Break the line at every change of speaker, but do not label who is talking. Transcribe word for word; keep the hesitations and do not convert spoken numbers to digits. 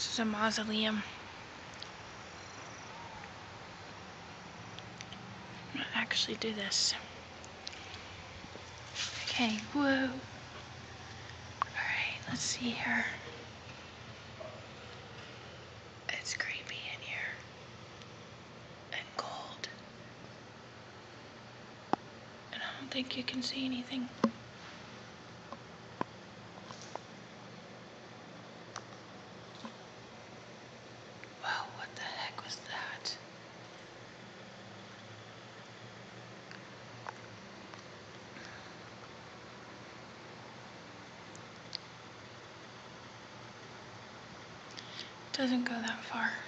This is a mausoleum. I'm gonna actually do this. Okay, whoa. Alright, let's see here. It's creepy in here. And cold. And I don't think you can see anything. Wow, what the heck was that? Doesn't go that far.